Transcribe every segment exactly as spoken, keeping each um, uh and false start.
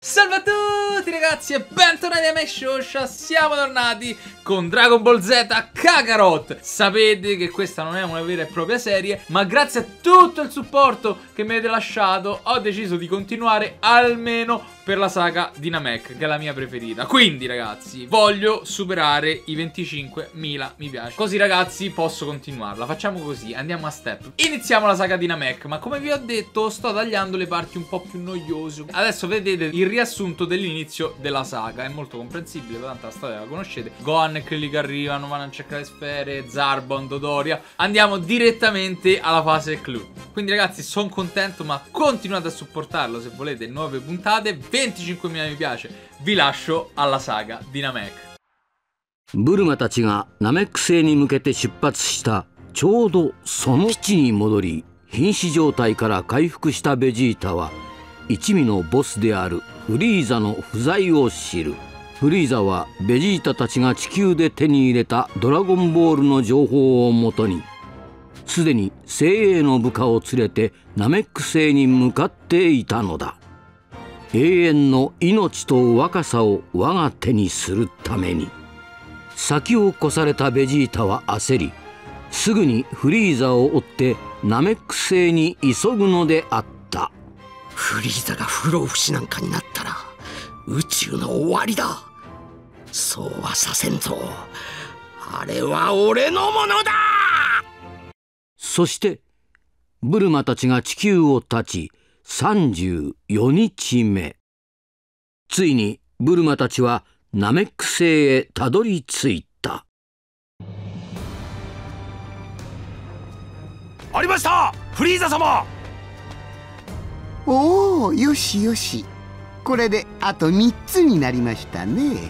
Salve a tutti ragazzi e bentornati a MyShosha. Siamo tornati con Dragon Ball Z Kakarot. Sapete che questa non è una vera e propria serie, ma grazie a tutto il supporto che mi avete lasciato ho deciso di continuare almeno per la saga di Namek, che è la mia preferita. Quindi ragazzi, voglio superare i venticinquemila mi piace, così ragazzi posso continuarla. Facciamo così, andiamo a step. Iniziamo la saga di Namek, ma come vi ho detto sto tagliando le parti un po' più noiose. Adesso vedete il riassunto dell'inizio della saga. È molto comprensibile, tanto la storia la conoscete. Gohan e quelli che arrivano, vanno a cercare le sfere, Zarbon, Dodoria. Andiamo direttamente alla fase clou. Quindi ragazzi sono contento, ma continuate a supportarlo se volete nuove puntate. venticinquemila mi piace. Vi lascio alla saga di Namek. ブルマたちがナメック星に向けて出発したちょうどその基地に戻り、瀕死状態から回復したベジータは一味のボスであるフリーザの不在を知る。フリーザはベジータたちが地球で手に入れたドラゴンボールの情報をもとに、すでに精鋭の部下を連れてナメック星に向かっていたのだ。永遠の命と若さを我が手にするために。先を越されたベジータは焦り、すぐにフリーザを追ってナメック星に急ぐのであった。 フリーザが不老不死なんかになったら宇宙の終わりだ。そうはさせんぞ。あれは俺のものだ。 そしてブルマたちが地球を立ちさんじゅうよにちめ。ついにブルマたちはナメック星へたどり着いた。 ありました、フリーザ様。 おお、よしよし。これであとみっつになりましたね。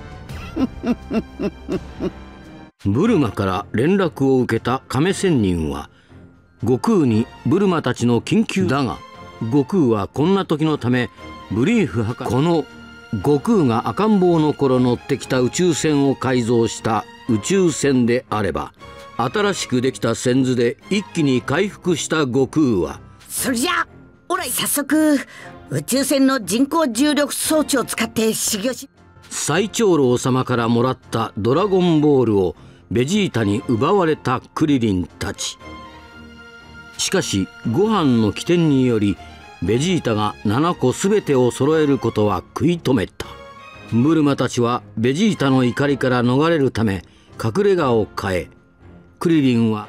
ブルマから連絡を受けた亀仙人は悟空にブルマたちの緊急だが、悟空はこんな時のためブリーフ博士、この悟空が赤ん坊の頃乗ってきた宇宙船を改造した宇宙船であれば、新しくできた仙図で一気に回復した悟空は、 それじゃあおら早速宇宙船の人工重力装置を使って修行し。 最長老様からもらったドラゴンボールをベジータに奪われたクリリンたち。しかしご飯の起点によりベジータがななこすべてを揃えることは食い止めた。ブルマたちはベジータの怒りから逃れるため隠れ家を変え、クリリンは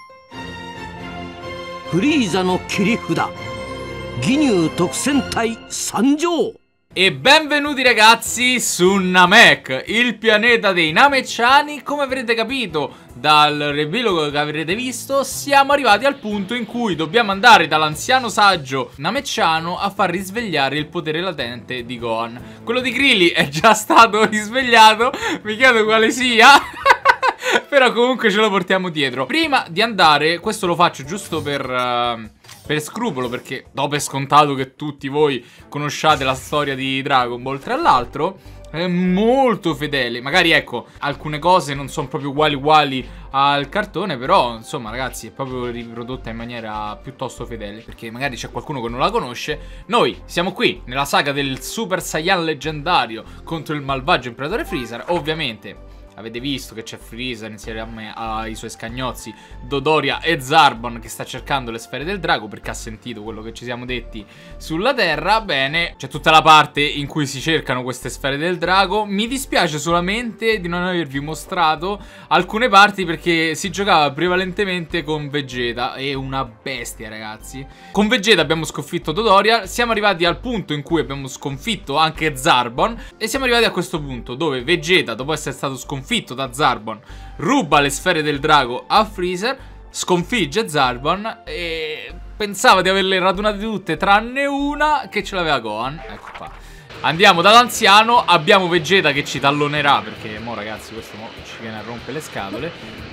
フリーザの切り札義乳特戦隊参上。 E benvenuti ragazzi su Namek, il pianeta dei Namecciani. Come avrete capito dal riepilogo che avrete visto, siamo arrivati al punto in cui dobbiamo andare dall'anziano saggio Namecciano a far risvegliare il potere latente di Gohan. Quello di Krillin è già stato risvegliato, mi chiedo quale sia. Però comunque ce lo portiamo dietro. Prima di andare, questo lo faccio giusto per... Uh... per scrupolo, perché do per scontato che tutti voi conosciate la storia di Dragon Ball. Tra l'altro è molto fedele. Magari ecco, alcune cose non sono proprio uguali uguali al cartone, però insomma ragazzi è proprio riprodotta in maniera piuttosto fedele, perché magari c'è qualcuno che non la conosce. Noi siamo qui nella saga del Super Saiyan leggendario contro il malvagio imperatore Freezer. Ovviamente avete visto che c'è Freezer insieme ai suoi scagnozzi Dodoria e Zarbon che sta cercando le sfere del drago, perché ha sentito quello che ci siamo detti sulla Terra. Bene, c'è tutta la parte in cui si cercano queste sfere del drago. Mi dispiace solamente di non avervi mostrato alcune parti, perché si giocava prevalentemente con Vegeta. È una bestia ragazzi. Con Vegeta abbiamo sconfitto Dodoria, siamo arrivati al punto in cui abbiamo sconfitto anche Zarbon, e siamo arrivati a questo punto dove Vegeta, dopo essere stato sconfitto da Zarbon, ruba le sfere del drago a Freezer, sconfigge Zarbon e pensava di averle radunate tutte tranne una che ce l'aveva Gohan. Ecco qua. Andiamo dall'anziano, abbiamo Vegeta che ci tallonerà, perché mo ragazzi questo mo ci viene a rompere le scatole.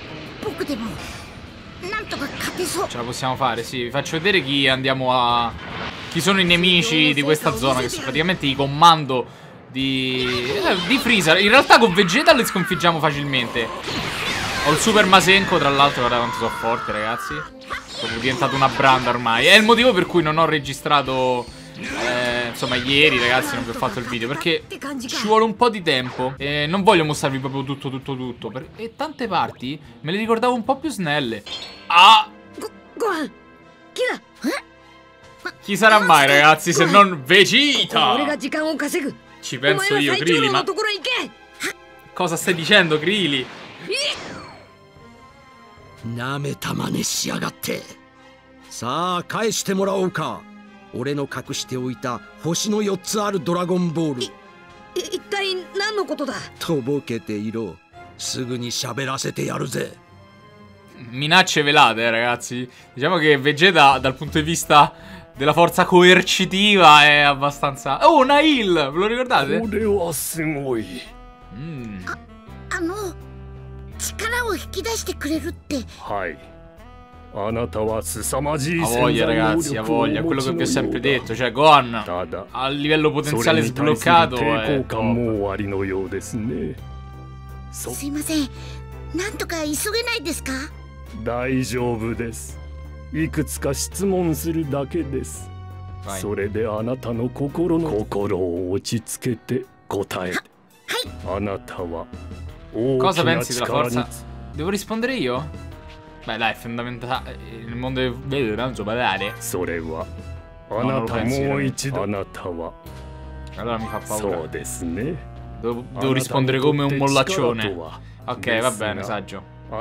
Ce la possiamo fare, sì. Vi faccio vedere chi andiamo a... chi sono i nemici di questa zona, che sono praticamente i comando Di... Eh, di Freezer. In realtà con Vegeta li sconfiggiamo facilmente. Ho il Super Masenko, tra l'altro, guarda quanto sono forte, ragazzi. Sono diventato una branda ormai. È il motivo per cui non ho registrato eh, insomma ieri ragazzi non vi ho fatto il video perché ci vuole un po' di tempo e non voglio mostrarvi proprio tutto tutto tutto per... E tante parti me le ricordavo un po' più snelle. Ah! Chi sarà mai ragazzi se non Vegeta? Ci penso io, Krillin, ma... Cosa stai dicendo, Krillin? なめたまねしやがって。さあ返してもらおうか。俺の隠しておいた星のよっつあるドラゴンボール。 一体何のことだ。 とぼけていろ。すぐに喋らせてやるぜ。 Minacce velate, eh, ragazzi. Diciamo che Vegeta dal punto di vista della forza coercitiva è abbastanza... Oh, Nail! Ve lo ricordate? Mm. あの力を引き出してくれるって。はい。 A voglia ragazzi, a voglia, quello che vi ho sempre detto, cioè Gohan a livello potenziale sbloccato è top. すいません、なんとか急げないですか？ 大丈夫です。いくつか質問するだけです。それであなたの心の心を落ち着けて答えて。あなたは Cosa pensi della forza? Devo rispondere io? Beh dai, è fondamentale. Nel mondo del vedo, non so parlare. No, non lo pensi, allora mi fa paura. Devo, devo rispondere come un mollaccione. Ok, va bene, saggio.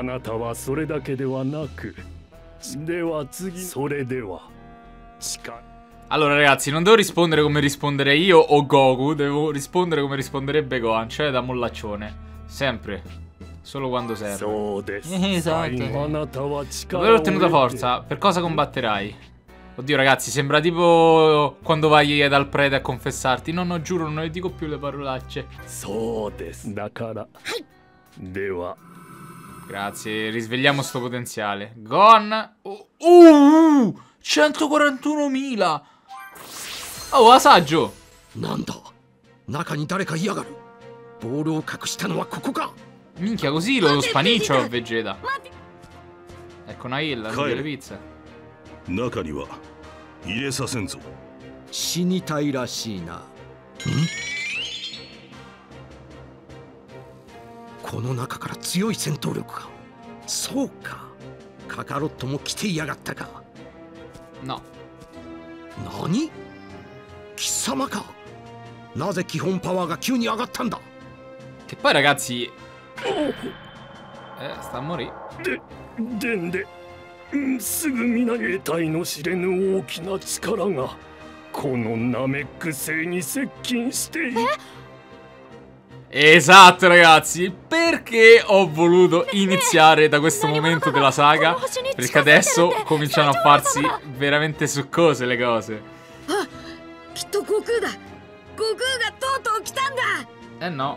Allora ragazzi, non devo rispondere come rispondere io o Goku. Devo rispondere come risponderebbe Gohan, cioè da mollaccione. Sempre. Solo quando serve. Esatto. Dove hai ottenuto forza? Per cosa combatterai? Oddio ragazzi, sembra tipo quando vai dal prete a confessarti. No, no, giuro, non ne dico più le parolacce. Grazie, risvegliamo sto potenziale. Gohan. Uh, uh centoquarantunomila. Oh, assaggio. Nanda. Naka ni dareka iyagaru. Boru o kakushita no wa koko ka? Minchia, così lo spaniccio a Vegeta. Ecco Nail, le pizze. 中には入れさせんぞ。死にたいらしいな。ん？この中から強い戦闘力が。そうか。カカロットも来ていやがったか。 な。 何？貴様か。なぜ基本パワーが急に上がったんだ。 Che poi ragazzi... Eh, sta a morire. でんで、すぐ皆得体の知れぬ大きな力がこのナメック星に接近している。 Esatto ragazzi, perché ho voluto iniziare da questo momento della saga? Perché adesso cominciano a farsi veramente succose le cose. Eh no.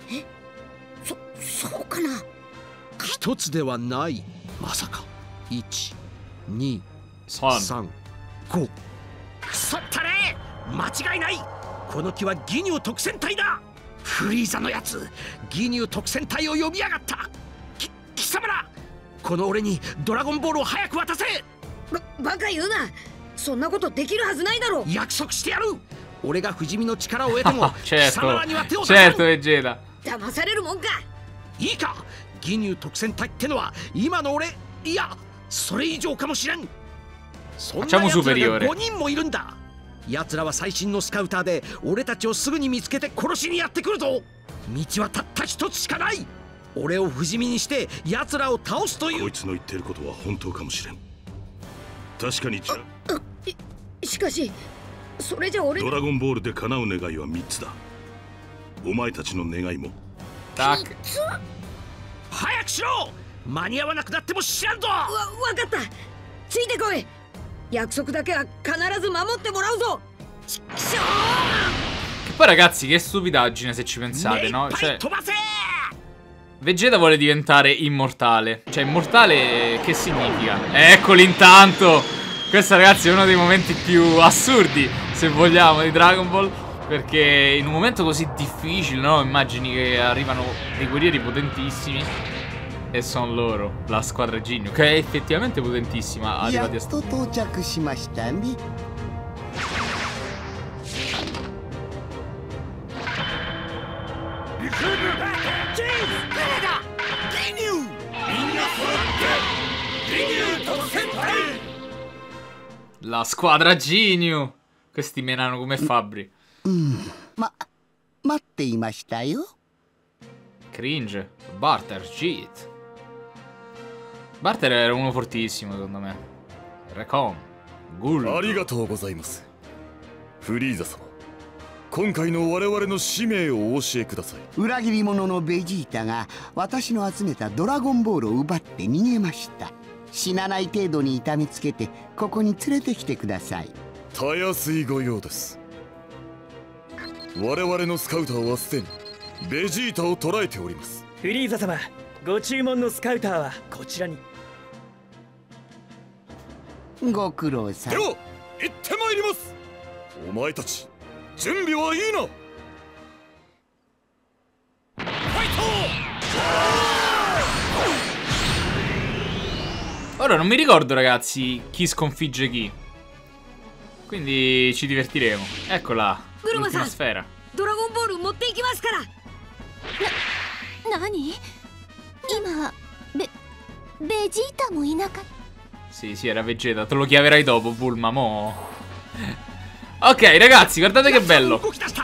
そうかな。一つではない。まさか。一、二、三、五。くそったれ。間違いない。この木はギニュー特戦隊だ。フリーザのやつ、ギニュー特戦隊を呼びやがった。き、貴様ら。この俺にドラゴンボールを早く渡せ。 ば、バカ言うな。そんなことできるはずないだろう。 約束してやる。俺が不死身の力を得ても貴様らには手を出さん。 Certo, Vegeta. 騙されるもんか。 いいか、ギニュー特戦隊ってのは今の俺、いやそれ以上かもしれん。そんな奴らがごにんもいるんだ。奴らは最新のスカウターで俺たちをすぐに見つけて殺しにやってくるぞ。道はたった一つしかない。俺を不死身にして奴らを倒すという。こいつの言ってることは本当かもしれん。確かにじゃ。 しかしそれじゃ俺ドラゴンボールで叶う願いはみっつだ。お前たちの願いも。 早くしろ。間に合わなくなっても知らんぞ。わ、 わかった。ついてこい。約束だけは必ず守ってもらうぞ。ちくしょう。 Che poi ragazzi, che stupidaggine se ci pensate, no? Cioè, Vegeta vuole diventare immortale. Cioè, immortale che significa? Eccoli intanto. Questo ragazzi è uno dei momenti più assurdi, se vogliamo, di Dragon Ball. Perché in un momento così difficile, no? Immagini che arrivano dei guerrieri potentissimi e sono loro, la squadra Ginyu, che è effettivamente potentissima. Arrivati a sto... La squadra Ginyu. Questi menano come fabbri. Mm, ma... 待っていましたよ。 Cringe. Barter, cheat. Barter era uno fortissimo secondo me. Recon. Gul. ありがとうございます。フリーザ様。今回の我々の使命をお教えください。 裏切り者のベジータが私の集めたドラゴンボールを奪って逃げました。死なない程度に痛めつけてここに連れてきてください。 たやすいご用です。我々のスカウターはすでにベジータを捕らえております。 フリーザ様、ご注文のスカウターはこちらに。 ご苦労さん。 では行ってまいります。お前たち準備はいいな。ファイト! Ora non mi ricordo ragazzi chi sconfigge chi. Quindi ci divertiremo. Eccola, l'ultima sfera. Dragon Ball 持っていきますから。 な、何？今ベベジータもいなかった。 Sì, sì, era Vegeta. Te lo chiaverai dopo, Bulma, mo. Ok, ragazzi, guardate che bello.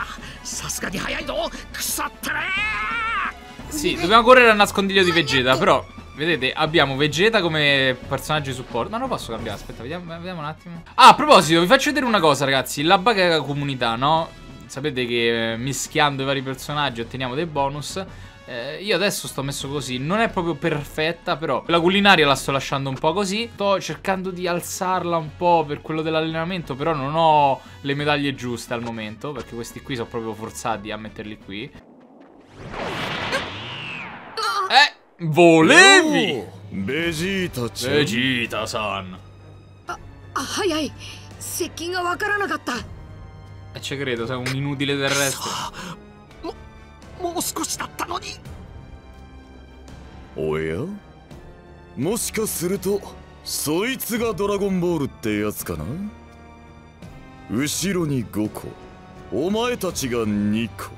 Sì, dobbiamo correre al nascondiglio di Vegeta. Però, vedete, abbiamo Vegeta come personaggio di supporto. Ma non posso cambiare, aspetta, vediamo, vediamo un attimo. Ah, a proposito, vi faccio vedere una cosa, ragazzi. La baga comunità, no? Sapete che mischiando i vari personaggi otteniamo dei bonus. Eh, io adesso sto messo così. Non è proprio perfetta, però la culinaria la sto lasciando un po' così. Sto cercando di alzarla un po' per quello dell'allenamento, però non ho le medaglie giuste al momento, perché questi qui sono proprio forzati a metterli qui. Eh, volevi! Vegeta-san. Vegeta-san. Ah, hayai. Sekkin ga wakaranakatta. E ci credo, sei un inutile terrestre. もう少しだったのに。 おや、もしかするとそいつがドラゴンボールってやつかな。後ろにごこ、お前たちがにこ。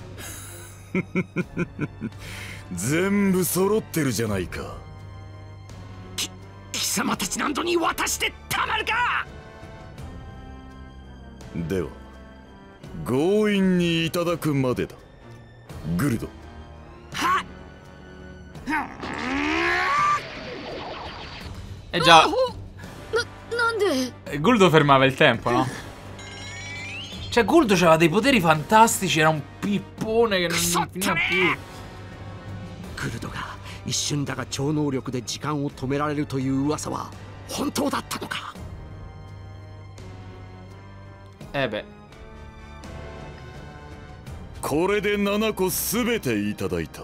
全部揃ってるじゃないか。 き貴様たち何度に渡してたまるか。 では強引にいただくまでだ。グルド。 Eh già, Nande? Guldo fermava il tempo, no? Cioè Guldo aveva dei poteri fantastici. Era un pippone che non finiva più. グルドが一瞬だが超能力で時間を止められるという噂は本当だったのか。 Eh beh. これでななこすべていただいた。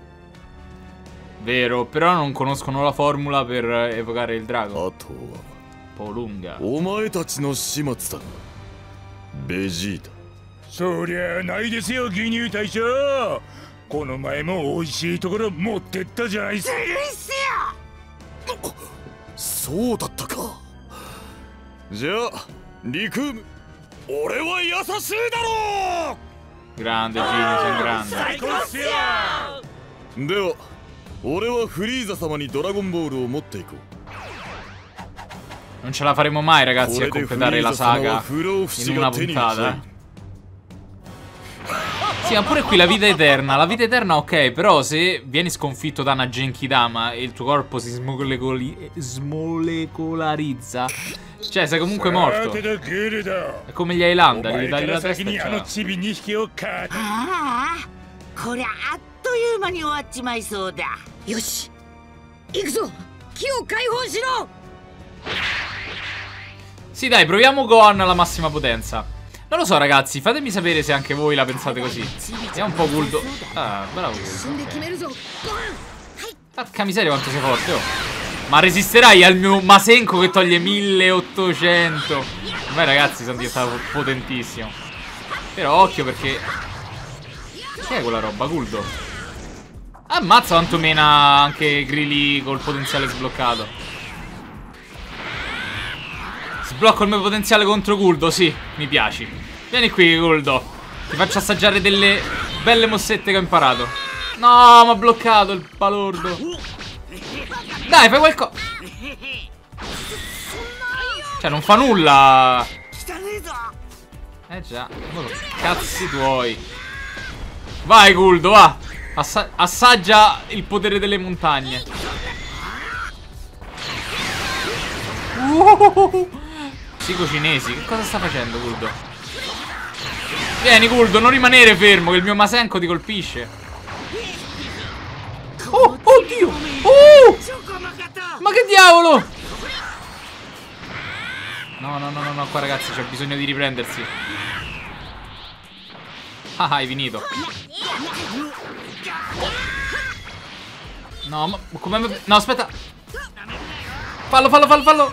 Vero, però non conoscono la formula per evocare il drago. あとは Un po' lunga. お前たちの始末だな、ベジータ。 そりゃないですよ、義乳隊長。この前も美味しいところ持ってったじゃないっすか。 そうだったか。じゃあリクーム、俺は優しいだろう。 Grande, Ginyu, sei grande. では俺はフリーザ様にドラゴンボールを持っていこう。 Non ce la faremo mai, ragazzi, a completare la saga in una puntata. Sì, ma pure qui la vita eterna. La vita eterna, ok, però se vieni sconfitto da una Genkidama e il tuo corpo si smolecoli smolecolarizza, cioè sei comunque morto. È come gli Highlander, gli tagli la testa e ciao. こりゃあっという間に終わっちまいそうだ。 よし、行くぞ。木を解放しろ。 Sì, dai, proviamo Gohan alla massima potenza. Non lo so, ragazzi, fatemi sapere se anche voi la pensate così. Vediamo un po' Guldo. Ah, bravo Guldo. Okay. Porca miseria quanto sei forte, oh. Ma resisterai al mio Masenko che toglie milleottocento? Ormai, ragazzi, sono diventato potentissimo. Però occhio perché... Che è quella roba, Guldo? Ammazza quanto mena anche Grilli col potenziale sbloccato. Sblocco il mio potenziale contro Guldo, sì, mi piaci. Vieni qui, Guldo. Ti faccio assaggiare delle belle mossette che ho imparato. No, mi ha bloccato il balordo. Dai, fai qualcosa. Cioè non fa nulla. Eh già, cazzi tuoi. Vai Guldo, va. Assa assaggia il potere delle montagne. uh, Psico cinesi. Che cosa sta facendo Guldo? Vieni Guldo, non rimanere fermo, che il mio Masenko ti colpisce. Oh, oddio. uh! Ma che diavolo. No, no, no, no, no, qua ragazzi c'è bisogno di riprendersi. Ah, hai finito. No, ma come... No, aspetta. Fallo, fallo, fallo, fallo.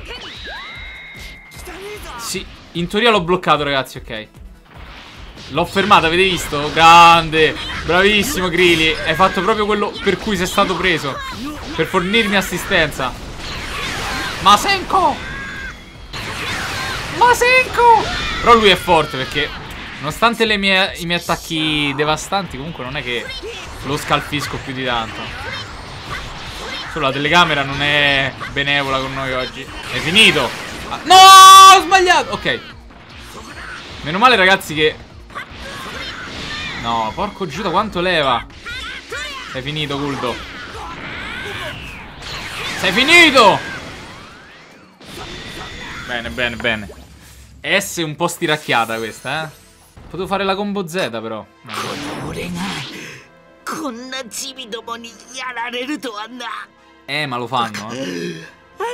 Sì, in teoria l'ho bloccato, ragazzi, ok. L'ho fermato, avete visto? Grande. Bravissimo, Grilli. Hai fatto proprio quello per cui sei stato preso. Per fornirmi assistenza. Masenko! Masenko! Però lui è forte perché nonostante le mie, i miei attacchi devastanti, comunque non è che lo scalfisco più di tanto. Solo la telecamera non è benevola con noi oggi. È finito. Ah, no, ho sbagliato. Ok. Meno male ragazzi che... No, porco Giuda, quanto leva. Sei finito, Guldo. Sei finito. Bene, bene, bene. S un po' stiracchiata questa, eh. Potevo fare la combo Z però. Eh, ma lo fanno, eh.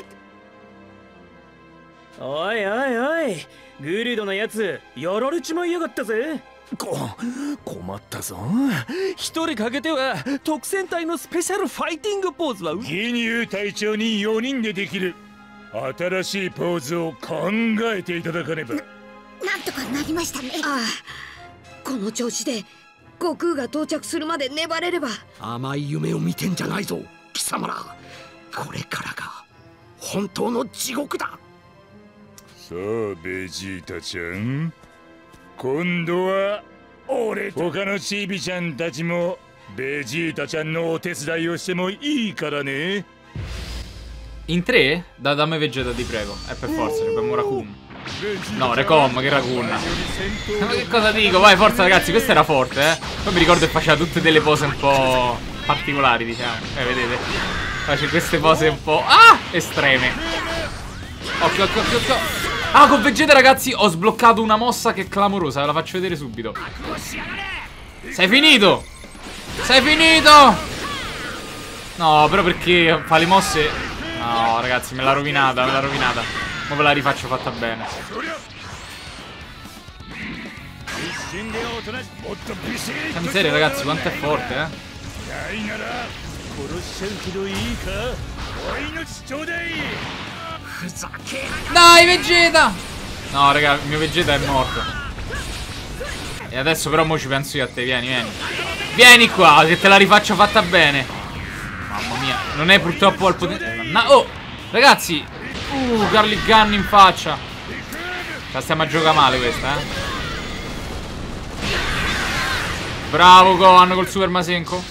Oi, oi, oi. Guridoのやつ、やられちまいやがったぜ。 こ、困ったぞ。一人かけては特戦隊のスペシャルファイティングポーズは。 義乳隊長によにんでできる新しいポーズを考えていただかねば。 なんとかなりましたね。ああ、この調子で悟空が到着するまで粘れれば。 甘い夢を見てんじゃないぞ貴様ら。これからが本当の地獄だ。 さあベジータちゃん、今度は俺と他のチビちゃんたちもベジータちゃんのお手伝いをしてもいいからね。 In tre? Da, dammi Vegeta, ti prego. È per forza, abbiamo Raccoon. No, Recom, che Raccoon. Ma che cosa dico? Vai, forza ragazzi, questo era forte, eh. Poi mi ricordo che faceva tutte delle pose un po' particolari, diciamo. Eh, vedete? Faceva queste pose un po'... Ah! Estreme. Occhio, occhio, occhio, occhio. Ah, con Vegeta ragazzi ho sbloccato una mossa che è clamorosa. Ve la faccio vedere subito. Sei finito! Sei finito! No, però perché fa le mosse... No, ragazzi, me l'ha rovinata, me l'ha rovinata. Ma ve la rifaccio fatta bene. Che miseria, ragazzi, quanto è forte, eh. Dai, Vegeta! No, raga, il mio Vegeta è morto. E adesso però mo ci penso io a te, vieni, vieni. Vieni qua, che te la rifaccio fatta bene. Mamma mia, non è purtroppo al potere. Oh, ragazzi. Uh, Garlic Gun in faccia. La stiamo a giocare male questa, eh. Bravo Gohan col Super Masenko.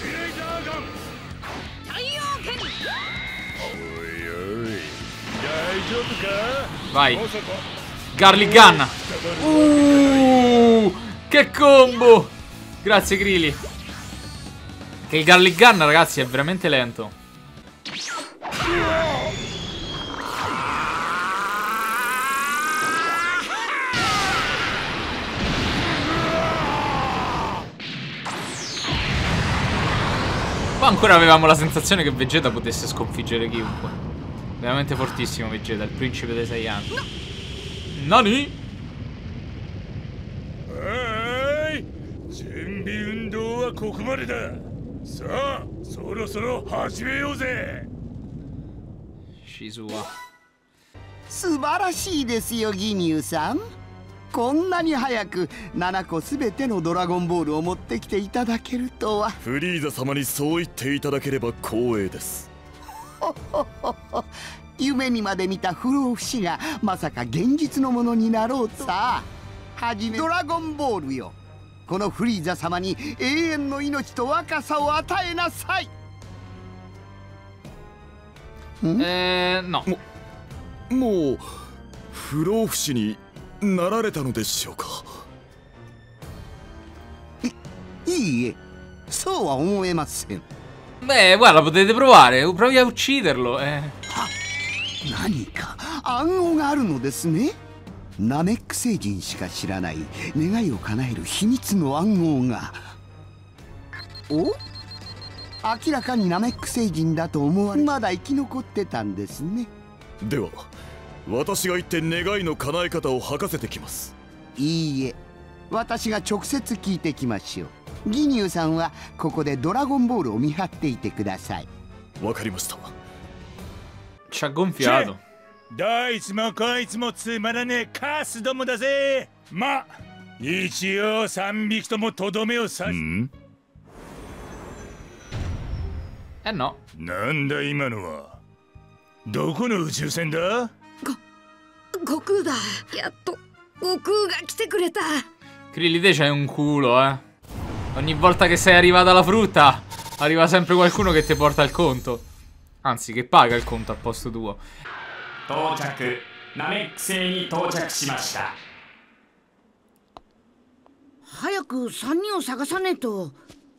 Vai. Garlic Gun. Uh, che combo. Grazie Grilli. Che il Garlic Gun, ragazzi, è veramente lento. Qua ancora avevamo la sensazione che Vegeta potesse sconfiggere chiunque. Veramente fortissimo Vegeta, il principe dei Saiyan. Nani? Ehi! Junbi undou wa koku made da. Sa, soro soro hajimeyou ze. Shizuwa. 素晴らしいですよギニューさん。こんなに早くななこすべてのドラゴンボールを持ってきていただけるとは。 フリーザ様にそう言っていただければ光栄です。 ほほほほ、夢にまで見た不老不死がまさか現実のものになろうとさ。はじめドラゴンボールよ、このフリーザ様に永遠の命と若さを与えなさい。 えー、no. ももう不老不死になられたのでしょうか。 いいえ、そうは思えません。 Beh, guarda, potete provare. Provi a ucciderlo. Eh. 何か暗号があるのですね。ナメック星人しか知らない願いを叶える秘密の暗号が。お？明らかにナメック星人だと思われ、まだ生き残ってたんですね。 では私が行って願いの叶え方を吐かせてきます。 いいえ、私が直接聞いてきましょう。ギニューさんはここでドラゴンボールを見張っていてください。 わかりました。 Ci ha gonfiato. どいつもこいつもつまらねえカスどもだぜ。ま、一応三匹ともとどめを刺す。 え、no。 なんだ今のは。どこの宇宙船だ？ ご、悟空だ。やっと悟空が来てくれた。 Krillide c'hai un culo, eh. Ogni volta che sei arrivata la frutta, arriva sempre qualcuno che ti porta il conto. Anzi, che paga il conto al posto tuo. 到着。ナメック星に到着しました。 早くさんにんを探さねえと。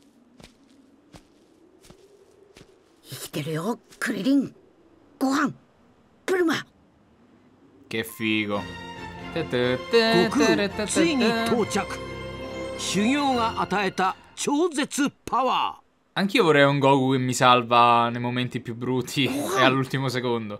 生きてるよ、クリリン。ご飯、ブルマ。 Che figo. 悟空、ついに到着。修行が与えた超絶パワー。 Anch'io vorrei un Goku che mi salva nei momenti più brutti e all'ultimo secondo.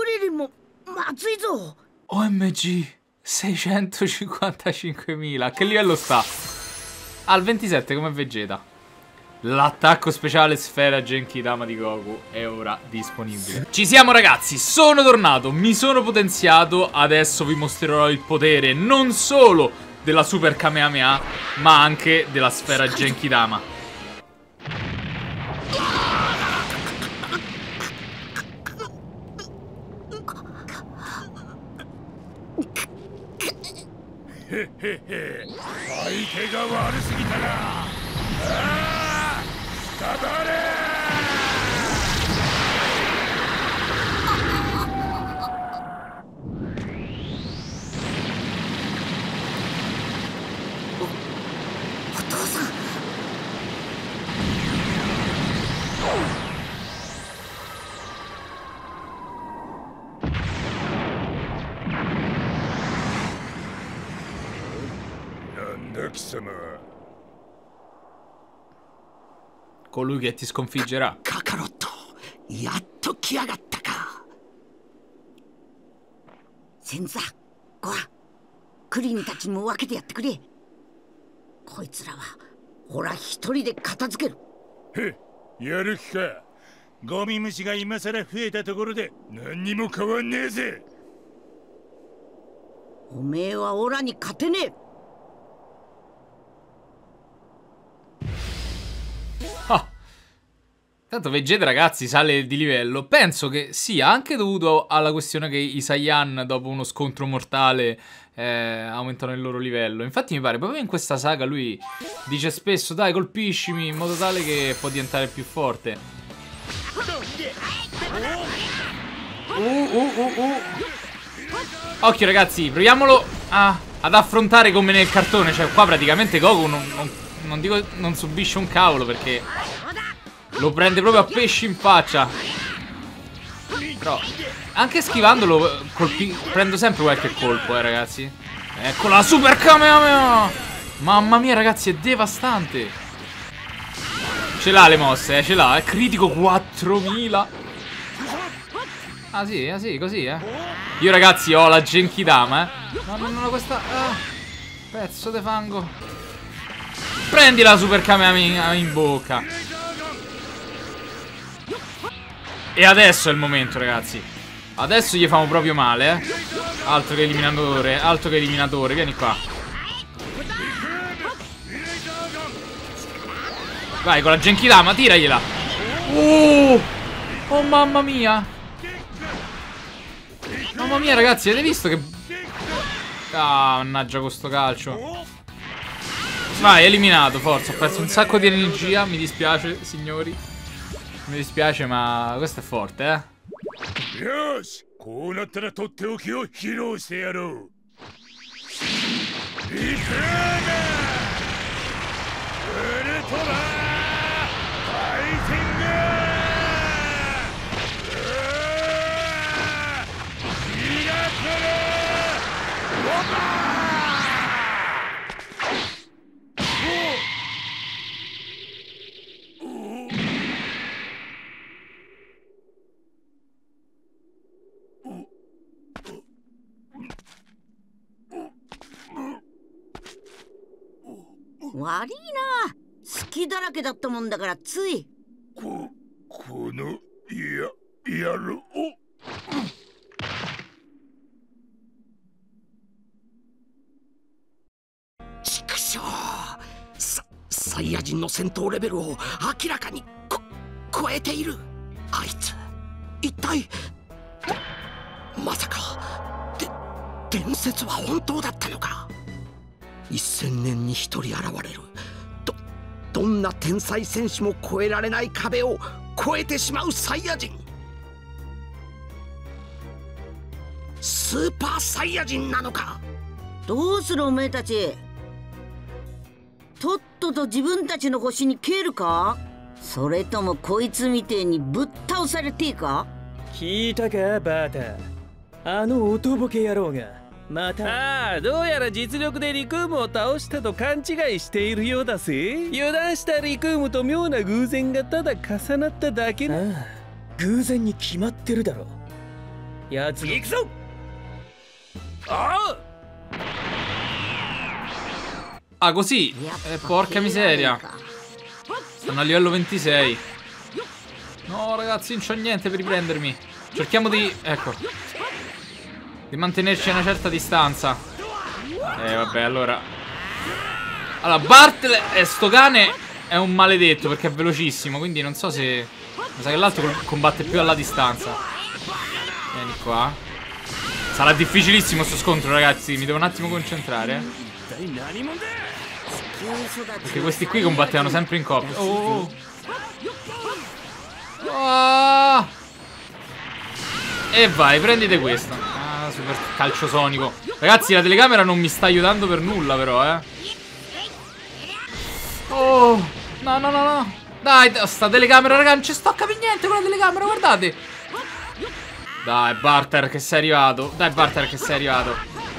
O M G, seicentocinquantacinquemila. A che livello sta? Al ventisette come Vegeta. L'attacco speciale Sfera Genkidama di Goku è ora disponibile. Ci siamo ragazzi, sono tornato, mi sono potenziato. Adesso vi mostrerò il potere non solo della Super Kamehameha, ma anche della Sfera Genkidama. Colui che ti sconfiggerà. Kakarotto, やっと来やがったか。 先座、ごはん、クリンたちにも分けてやってくれ。こいつらはほら一人で片付ける。 へっ、やる気か。ゴミ虫が今さら増えたところで何にも変わんねえぜ。 おめえはオラに勝てねえ。 Ah. Tanto Vegeta ragazzi sale di livello. Penso che sia anche dovuto alla questione che i Saiyan dopo uno scontro mortale eh, aumentano il loro livello. Infatti mi pare proprio in questa saga lui dice spesso dai colpiscimi in modo tale che può diventare più forte. Uh, uh, uh, uh. Occhio ragazzi, proviamolo a, ad affrontare come nel cartone. Cioè qua praticamente Goku non... non Non dico non subisce un cavolo perché lo prende proprio a pesci in faccia. Però anche schivandolo colpi, prendo sempre qualche colpo eh ragazzi. Ecco la Super Kamehameha. Mamma mia ragazzi, è devastante. Ce l'ha le mosse, eh, ce l'ha. È critico quattromila. Ah sì, ah sì, così eh. Io ragazzi ho la Genkidama eh. No, no, no, questa ah, pezzo di fango. Prendi la Super Kamehameha in bocca. E adesso è il momento ragazzi. Adesso gli famo proprio male eh. Altro che eliminatore. Altro che eliminatore. Vieni qua. Vai con la Genkidama. Tiragliela. uh, Oh mamma mia. Mamma mia ragazzi, avete visto che... Ah, mannaggia questo calcio. Vai, eliminato, forza, ho perso un sacco di energia, mi dispiace, signori. Mi dispiace, ma questo è forte, eh. よし、こうなったらとっておきを披露してやろう。リクーナウルトラファイティングミラクルウォーマー。 悪いな、隙だらけだったもんだからつい。 ここのや野郎。 畜生、ササイヤ人の戦闘レベルを明らかにこ超えている。あいつ一体まさかで伝説は本当だったのか。一千年に一人現れるどどんな天才戦士も越えられない壁を越えてしまうサイヤ人。スーパーサイヤ人なのか。 どうするおめえたち、とっとと自分たちの星に帰るか、それともこいつみてえにぶっ倒されていか。 聞いたかバータ、あのおとぼけ野郎がまた。ああ、どうやら実力でリクームを倒したと勘違いしているようだぜ。油断したリクームと妙な偶然がただ重なっただけな。ああ、偶然に決まってるだろ。やつ行くぞ。 Ah, ah così, eh, porca miseria. Sono a livello ventisei. No ragazzi, non c'ho niente per riprendermi. Cerchiamo di, ecco, di mantenerci a una certa distanza. Eh vabbè, allora Allora, Bartle e sto cane è un maledetto perché è velocissimo, quindi non so se... Mi sa che l'altro combatte più alla distanza. Vieni qua. Sarà difficilissimo sto scontro, ragazzi. Mi devo un attimo concentrare. Perché questi qui combattevano sempre in coppia. Oh. Oh. E vai, prendite questo. Ah, super calcio sonico. Ragazzi, la telecamera non mi sta aiutando per nulla, però, eh. Oh. No, no, no, no. Dai, sta telecamera, raga, non ci sto a capire niente con la telecamera, guardate. Dai Barter che sei arrivato. Dai Barter che sei arrivato.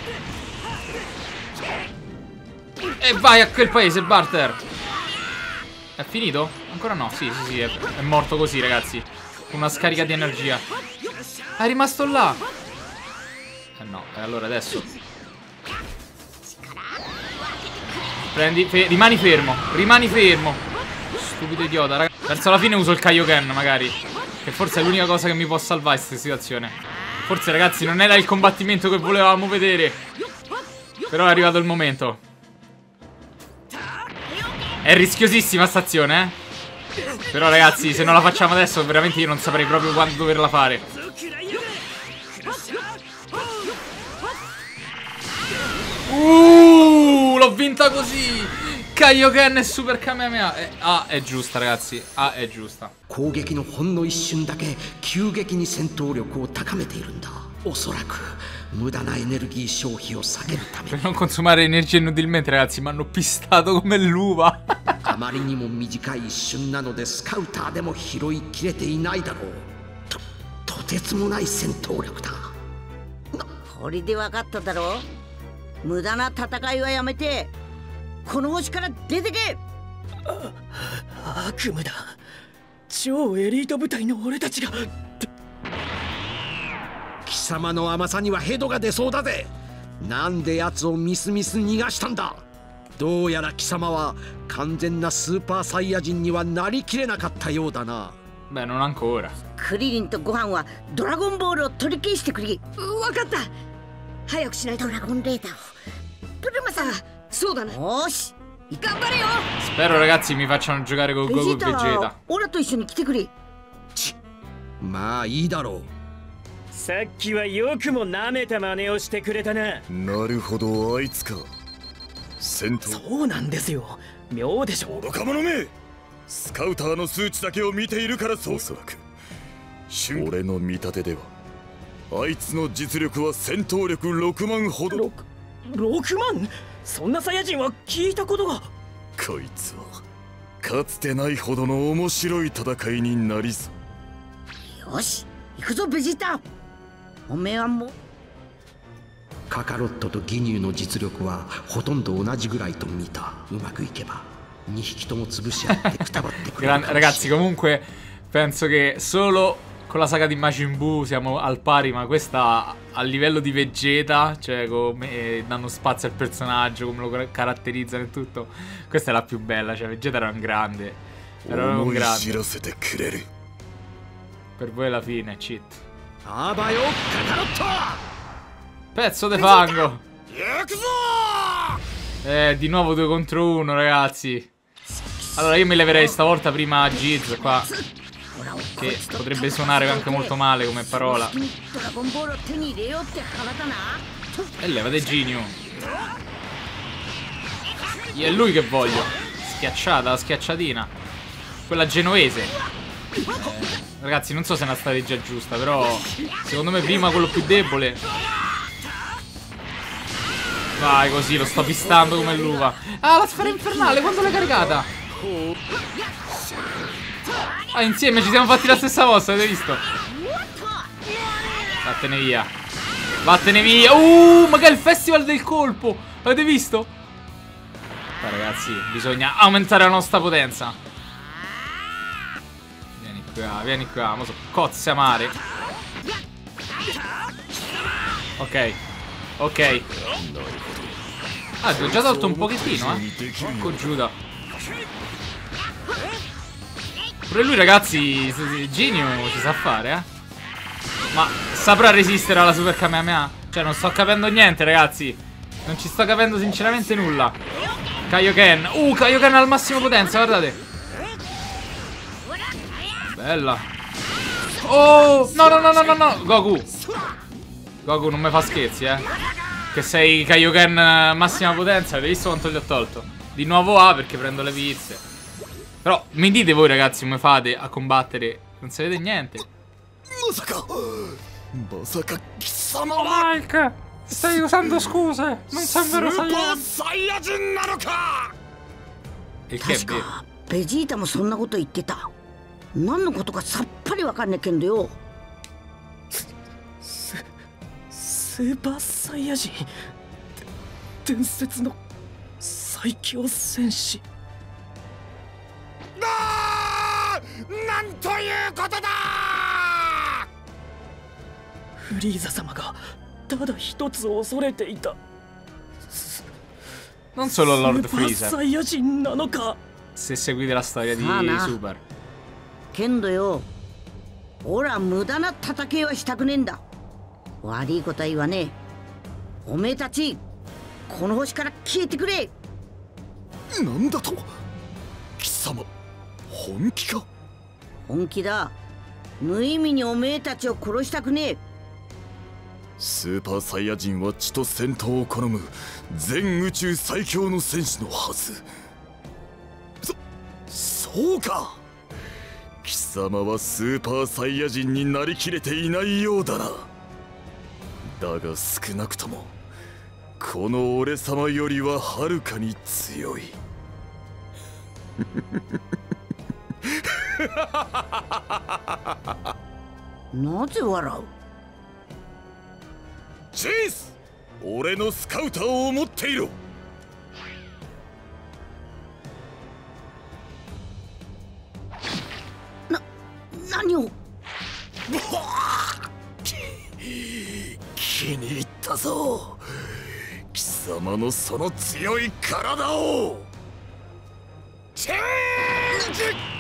E vai a quel paese Barter. È finito? Ancora no, sì sì sì è, è morto così ragazzi. Con una scarica di energia. È rimasto là. Eh no, e allora adesso prendi, fe rimani fermo. Rimani fermo. Stupido idiota raga. Verso la fine uso il Kaioken magari, che forse è l'unica cosa che mi può salvare in questa situazione. Forse ragazzi non era il combattimento che volevamo vedere, però è arrivato il momento. È rischiosissima sta azione, eh. Però ragazzi se non la facciamo adesso veramente io non saprei proprio quando doverla fare. Uh, l'ho vinta così. Kaioken e Super Kamehameha. eh, A è giusta ragazzi, A è giusta. 攻撃のほんの一瞬だけ急激に戦闘力を高めているんだ。おそらく無駄なエネルギー消費を避けるため。 Per non consumare energia inutilmente ragazzi, mi hanno pistato come l'uva. あまりにも短い一瞬なのでスカウターでも拾いきれていないだろう。と、とてつもない戦闘力だ。 これで分かっただろう。無駄な戦いはやめてこの星から出てけ。 悪夢だ。超エリート部隊の俺たちが。 貴様の甘さにはヘドが出そうだぜ。なんで奴をミスミス逃がしたんだ。どうやら貴様は完全なスーパーサイヤ人にはなりきれなかったようだな。 Beh, non ancora. クリリンとご飯はドラゴンボールを取り消してくれ。分かった。早くしないと。ドラゴンレーダーを。プルマさん。そうだな。よし。頑張れよ。 Spero ragazzi mi facciano giocare con Goku e Vegeta. 俺と一緒に来てくれ。 まあいいだろう。 さっきはよくも舐めた真似をしてくれたな。 なるほど、あいつか。戦闘。 そうなんですよ。妙でしょ。 愚か者め。スカウターの数値だけを見ているからそう。おそらく俺の見立てではあいつの実力は戦闘力ろくまんほど。 ろくまん？そんなサイヤ人は聞いたことが。 こいつはかつてないほどの面白い戦いになりそう。 よし行くぞベジータ。おめえはもうカカロットとギニューの実力はほとんど同じぐらいと見た。うまくいけばにひきとも潰し合ってくたばってくる。 Ragazzi, comunque penso che solo con la saga di Majin Buu siamo al pari, ma questa a livello di Vegeta, cioè come danno spazio al personaggio, come lo caratterizzano e tutto, questa è la più bella. Cioè Vegeta era un grande, era un grande. Per voi alla fine, cheat. Pezzo di fango. Eh, di nuovo due contro uno, ragazzi. Allora io mi leverei stavolta prima Giz qua, che potrebbe suonare anche molto male come parola. E levate Ginyu. È lui che voglio. Schiacciata, la schiacciatina. Quella genovese. eh, Ragazzi, non so se è una strategia giusta, però secondo me prima quello più debole. Vai così, lo sto pistando come l'uva. Ah, la sfera infernale, quando l'hai caricata? Ah, insieme ci siamo fatti la stessa mossa, avete visto? Vattene via. Vattene via. Uh, ma che è il festival del colpo. Avete visto? Ma ragazzi, bisogna aumentare la nostra potenza. Vieni qua, vieni qua. Mo so cozze amare. Ok. Ok. Ah, ti ho già tolto un pochettino, eh. Porco Giuda. Pure lui, ragazzi, Ginyu ci sa fare, eh. Ma saprà resistere alla Super Kamehameha? Cioè, non sto capendo niente, ragazzi. Non ci sto capendo sinceramente nulla. Kaioken. Uh, Kaioken al massimo potenza, guardate. Bella. Oh, no, no, no, no, no, no. Goku. Goku, non mi fa scherzi, eh. Che sei Kaioken massima potenza. Avete visto quanto gli ho tolto? Di nuovo A perché prendo le pizze. Però mi dite voi, ragazzi, come fate a combattere? Non sapete niente. Oh, Mike, stai usando scuse. Non sei un vero Saiyan. E che è vero? ベジータもそんなこと言ってた。何のことかさっぱりわかんねえけんどよ。 ススーパーサイヤ人、伝説の最強戦士。 なんということだ。 フリーザ様がただ一つ恐れていた。 Non solo Lord Freezer. スーパーサイヤ人なのか。 Se seguite la storia di Super. けんどよ、俺は無駄な戦いはしたくねえんだ。悪いことは言わねえ。おめえたちこの星から消えてくれ。 なんだと貴様、本気か。 本気だ。無意味におめえたちを殺したくねえ。 スーパーサイヤ人は血と戦闘を好む全宇宙最強の戦士のはず。そそうか。貴様はスーパーサイヤ人になりきれていないようだな。だが少なくともこの俺様よりははるかに強い。 なぜ笑う。 チース、俺のスカウターを持っていろ。 な、何を。 気に入ったぞ、貴様のその強い体を。チェンジ。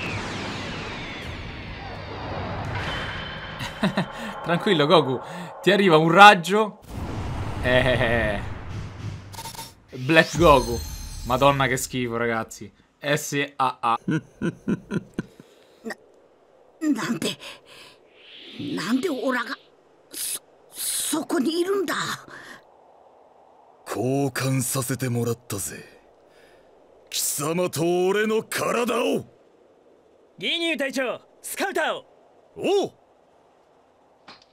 Tranquillo Goku, ti arriva un raggio. Eh, Black Goku. Madonna che schifo, ragazzi. S A A. な、なんでなんでオラがそ、そこにいるんだ。 交換させてもらったぜ、貴様と俺の体を。 ギニュー隊長、スカウターを。 おう、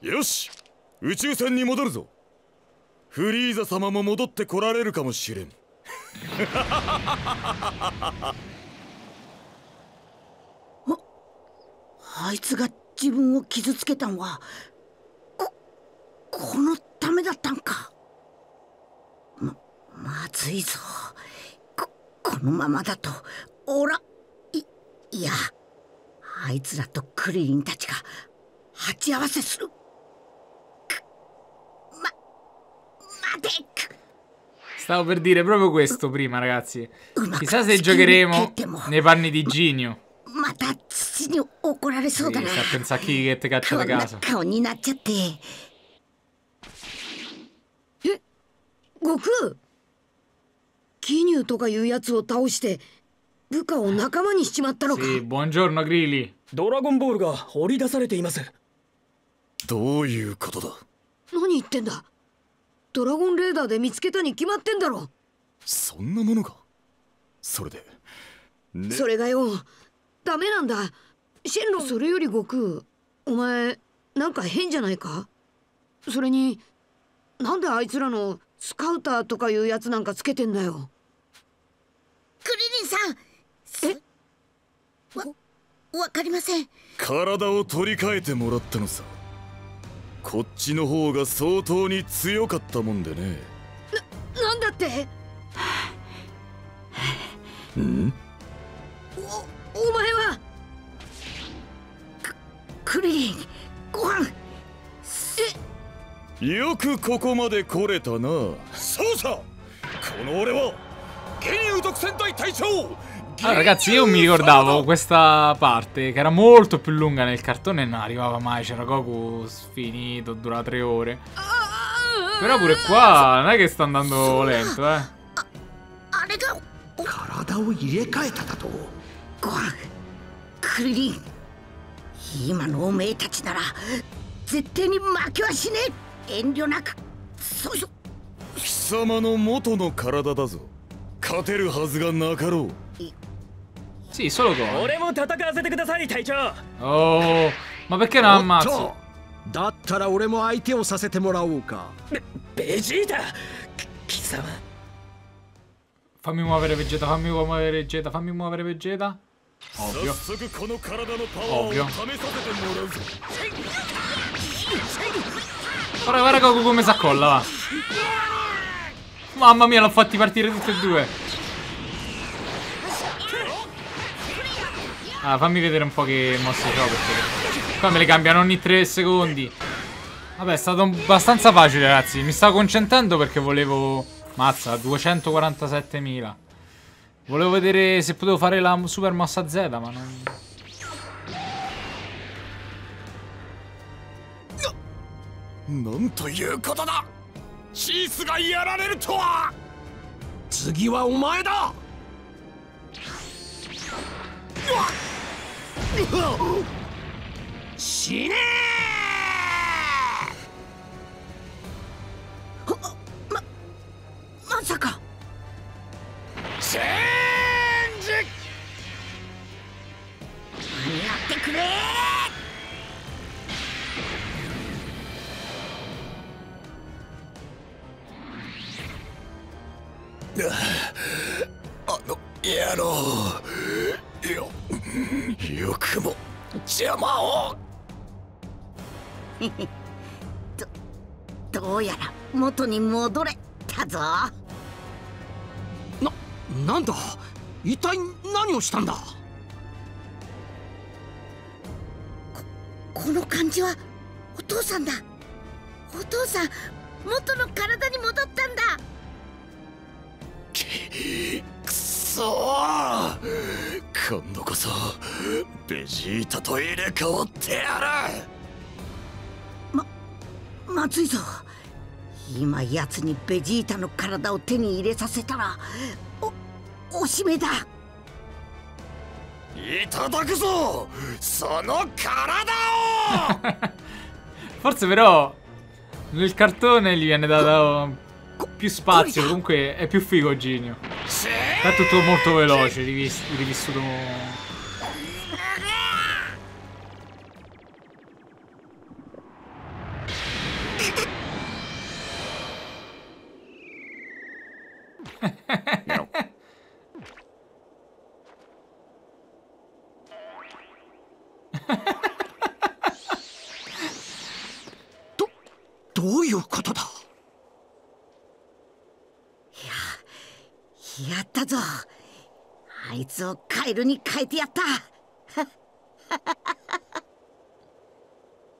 よし、宇宙船に戻るぞ。フリーザ様も戻ってこられるかもしれん。 あいつが自分を傷つけたんはここのためだったんか。ままずいぞ。ここのままだとおらいいやあいつらとクリリンたちが鉢合わせする。ま待て。 Stavo per dire proprio questo prima, ragazzi. Chissà se giocheremo nei panni di Ginyu. Sì, sta a pensare a chi che ti caccia da casa. え、悟空キニューとかいうやつを倒して部下を仲間にしちまったのか。 Sì, buongiorno Grilli. ドラゴンボールが掘り出されています。 どういうことだ。 何言ってんだ。ドラゴンレーダーで見つけたに決まってんだろ。 そんなものが。それで、 ね、それがよダメなんだ。シェンロン、それより悟空、お前なんか変じゃないか。それになんであいつらのスカウターとかいうやつなんかつけてんだよ。 クリリンさん、えわわかりません。 体を取り替えてもらったのさ。こっちの方が相当に強かったもんでね。 な、なんだって。 ん？ お、お前はク、クリリン、ご飯。 え？よくここまで来れたな。そうさ。この俺は幻遊特戦隊隊長。 Allora, ragazzi, io mi ricordavo questa parte che era molto più lunga nel cartone e non arrivava mai. C'era Goku sfinito, dura tre ore. Però pure qua non è che sta andando lento, eh. 体を入れ替えただと。 ご飯、クリリン、今のおめえたちなら絶対に負けはしねえ。遠慮なく。そうそう。 貴様の元の体だぞ。勝てるはずがなかろう。 Sì, solo Gohan. Oh, ma perché non ammazzi? だったら俺も相手をさせてもらおうか。 ベジータ、貴様。 Fammi muovere Vegeta, fammi muovere Vegeta, fammi muovere Vegeta. Ovvio. Ovvio. Guarda, guarda Goku come si accolla, va. Mamma mia, l'ho fatti partire tutti e due. Ah, fammi vedere un po' che mosse c'ho, perché qua me le cambiano ogni tre secondi. Vabbè, è stato abbastanza facile, ragazzi. Mi stavo concentrando perché volevo... Mazza, duecentoquarantasettemila. Volevo vedere se potevo fare la super mossa Z, ma non... Nonということだ。チースがやられるとは。 次はお前だ。死ねー。ま、まさか。 チェンジ。 やってくれー。 あの野郎よ、よくも邪魔を。 どどうやら元に戻れたぞ。 な、なんだ一体何をしたんだ。 こ、この感じはお父さんだ。お父さん元の体に戻ったんだ。 くそー、今度こそベジータと入れ替わってやる。 ま、まずいぞ。今やつにベジータの体を手に入れさせたらお、おしめだ。 いただくぞその体を。 Forse però nel cartone gli viene dato più spazio, comunque è più figo Ginyu. È tutto molto veloce, rivis rivissuto. やろう。どどういうことだ。 いややったぞ。あいつをカエルに変えてやった。